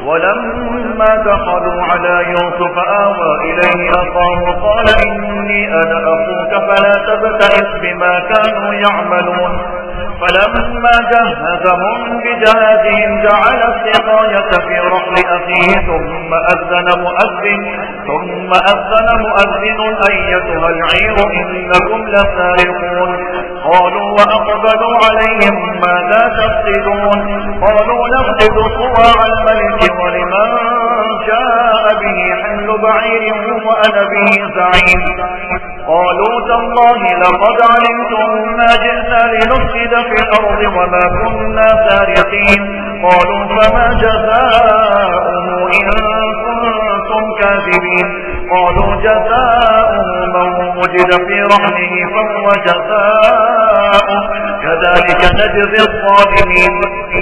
ولما دخلوا على يوسف آوى إليه أخاه قال إني أنا أخوك فلا تبتئس بما كانوا يعملون. فلما جهزهم بجهازهم جعل السقاية في رحل أخيه ثم أذن مؤذن أيتها العير إنكم لسارقون. قالوا وأقبلوا عليهم ماذا تفقدون؟ قالوا نفقد صواع الملك ولمن جاء به حمل بعير وأنا به زعيم. قالوا تالله لقد علمتم ما جئنا لنفسد في الأرض وما كنا سارقين. قالوا فما جزاؤه إن كنتم كاذبين؟ قالوا جزاؤه من وجد في رحله فهو جزاؤه كذلك نجزي الظالمين.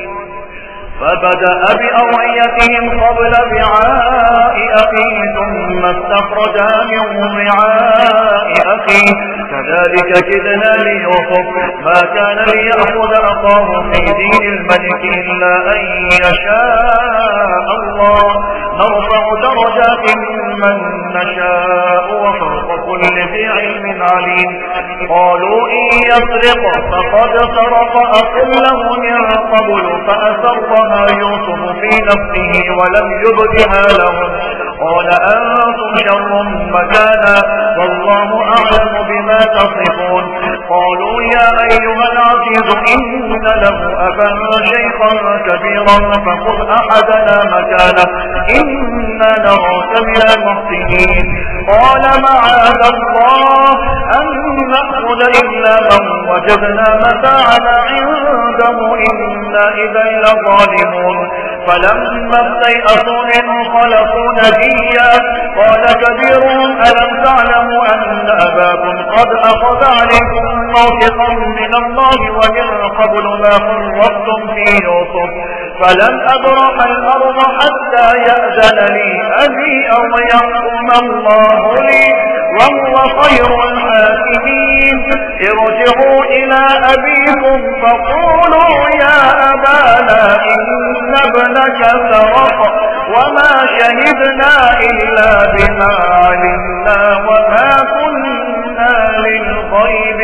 فبدأ بأوعيتهم قبل وعاء أخيه ثم استخرجها من وعاء أخيه كذلك كدنا ليوسف ما كان ليأخذ أخاه في دين الملك إلا أن يشاء الله نرفع درجات من نشاء وفوق كل ذي علم عليم. قالوا إن يسرق فقد سرق أخ له من قبل فأسرها يوسف في نفسه ولم يبدها لهم. قال أنتم شر مكانا والله أعلم بما تصفون. قالوا يا أيها العزيز إن له أبا شيخا كبيرا فخذ أحدنا مكانه إنا نراك من المحسنين. قال معاذ الله أن نأخذ إلا من وجدنا متاعنا عنده إنا إذا لظالمون. فلما استيئسوا منه خلقوا نجيا قال كبيرهم ألم تعلموا أن أباكم قد أخذ عليكم موثقا من الله ومن قبل ما فرطتم في يوسف فلن أبرح الأرض حتى يأذن لي أبي أو يحكم الله لي وهو خير الحاكمين. ارجعوا إلى أبيكم فقولوا يا أبانا إن ابنك سرق وما شهدنا إلا بما علمنا وما كنا للغيب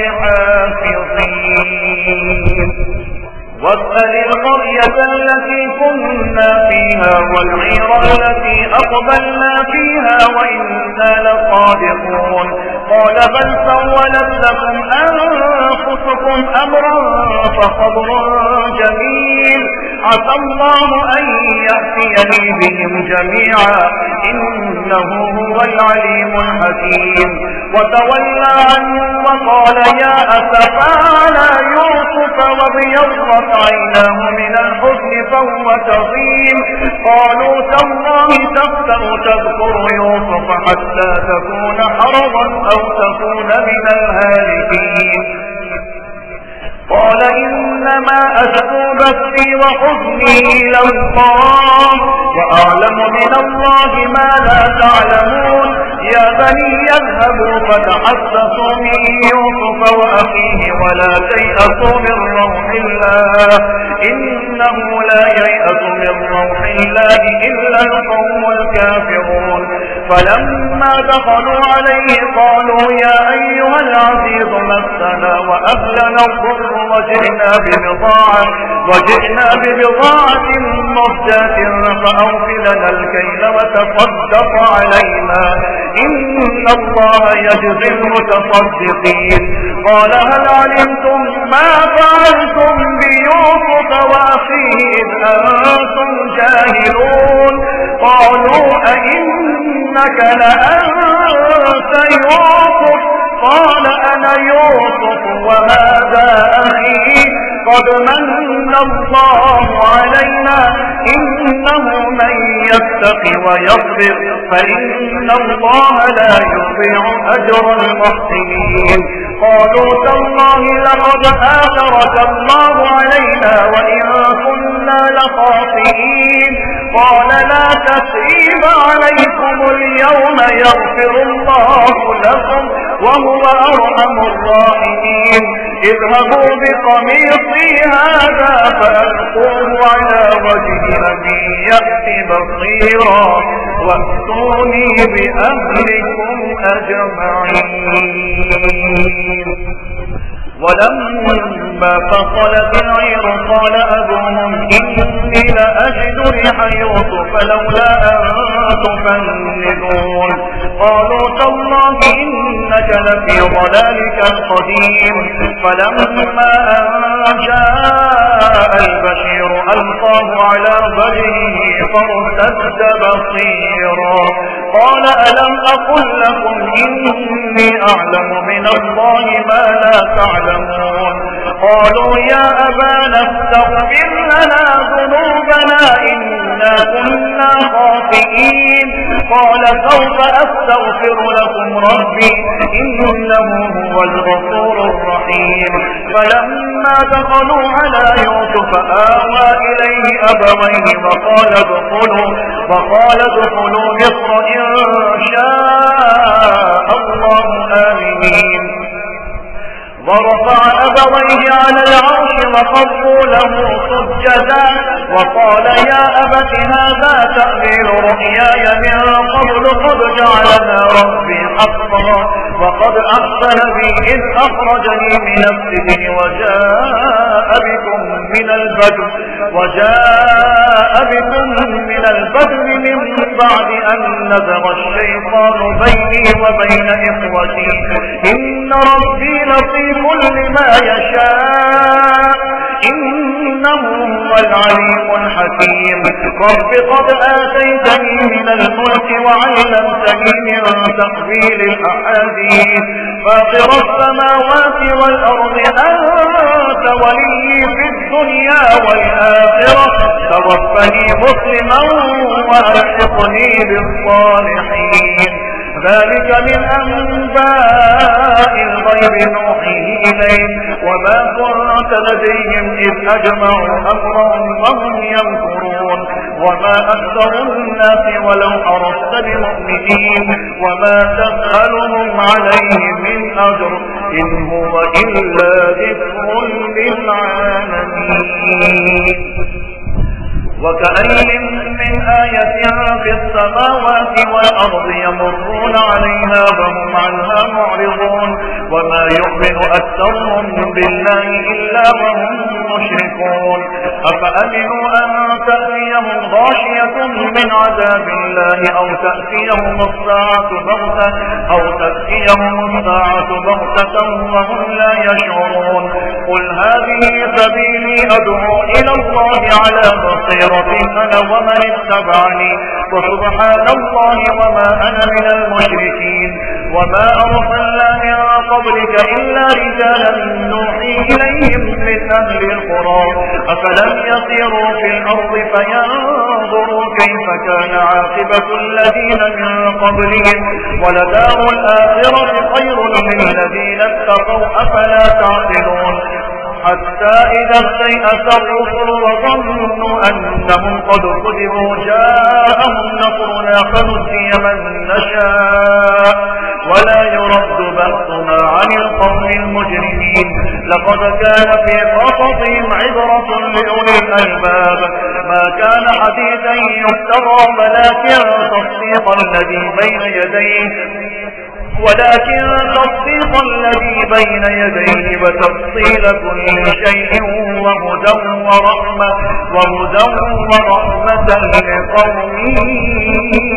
حافظين. واسأل القرية التي كنا فيها والعير التي أقبلنا فيها وإنا لصادقون. قال بل سولت لكم أنفسكم أمرا فصبر جميل عسى الله أن يأتيني بهم جميعا إنه هو العليم الحكيم. وتولى عنهم وقال يا أسفا على يوسف وابيضت عيناه من الحزن فهو كظيم. قالوا تالله تفتأ تذكر يوسف حتى تكون حرضا أو تكون من الهالكين. قال إنما أشكو بثي وحزني إلى الله وأعلم من الله ما لا تعلمون. يا بني يذهبوا فتحسسوا من يوسف وأخيه ولا تيأسوا من روح الله إنه لا ييأس من روح الله إلا القوم الكافرون. فلما دخلوا عليه قالوا يا أيها العزيز مسنا وأهلنا الضر وجئنا ببضاعة مزجاة فأوف لنا الكيل وتصدق علينا إن الله يجزي المتصدقين. قال هل علمتم ما فعلتم بيوسف وأخيه إذ أنتم جاهلون؟ قالوا أئنك لأنت يوسف؟ قال أنا يوسف وهذا أخي قد من الله علينا إنه من يتق ويصبر فإن الله لا يضيع أجر المحسنين. قالوا تالله لقد آثرك الله علينا وإن كنا لخاطئين. قال لا تثريب عليكم اليوم يغفر الله لكم وهو أرحم الراحمين. اذهبوا بقميصي هذا فألقوه على وجه أبي يأت بصيرا وأتوني بأهلكم أجمعين. ولما فصلت العير قال أبوهم إني لأجد ريح يوسف لولا أن تفندون. قالوا تالله إنك لفي ضلالك القديم. فلما أن جاء البشير ألقاه على وجهه فارتد بصيرا قال ألم أقل لكم إني أعلم من الله ما لا تعلمون. قالوا يا أبانا استغفر لنا ذنوبنا إنا كنا خاطئين. قال سوف أستغفر لكم ربي إنه هو الغفور الرحيم. فلما دخلوا على يوسف آوى إليه أبويه وقال ادخلوا مصر إن شاء الله آمنين. ورفع أبويه على العرش وخروا له سجدا وقال يا أبت هذا تأويل رؤياي من قبل قد جعلنا ربي حقا وقد أحسن بي إذ أخرجني من السجن وجاء بكم من البدو من بعد أن نزغ الشيطان بيني وبين إخوتي إن ربي لطيف لما يشاء إنه هو العليم الحكيم. رب قد آتيتني من الملك وعلمتني من تأويل الأحاديث فاطر السماوات والأرض أنت ولي في الدنيا والآخرة توفني مسلما وألحقني بالصالحين. ذلك من أنباء الغيب نوحيه إليك وما كنت لديهم إذ أجمعوا أمرهم وهم يمكرون. وما أكثر الناس ولو حرصت بمؤمنين وما تسألهم عليه من أجر إن هو إلا ذكر للعالمين. وكأين من آية في السماوات والأرض يمرون عليها وهم عنها معرضون وما يؤمن أكثرهم بالله إلا وهم مشركون. أفأمنوا أن تأتيهم غاشية من عذاب الله أو تأتيهم الساعة بغتة وهم لا يشعرون. قل هذه سبيلي أدعو إلى الله على بصيرة أنا ومن اتبعني وسبحان الله وما أنا من المشركين. وما أرسلنا من قبلك إلا رجالا نوحي إليهم من أهل القرى أفلم يسيروا في الأرض فينظروا كيف كان عاقبة الذين من قبلهم ولدار الآخرة خير للذين اتقوا أفلا تعقلون. حتى إذا استيأس الرسل وظنوا أنهم قد كذبوا جاءهم نصرنا فنجي من نشاء ولا يرد بأسنا عن القوم المجرمين. لقد كان في قصصهم عبرة لأولي الألباب ما كان حديثا يفترى ولكن تصديق الذي بين يديه وتفصيل كل شيء وهدى ورحمة لقوم